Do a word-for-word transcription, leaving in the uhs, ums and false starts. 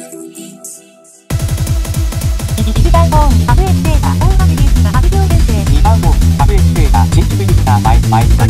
一番ホーム、アブエスデータ、大橋ですが、アブ上編成。 にばんホーム、アブエスデータ、新宿ユーザー、前、前、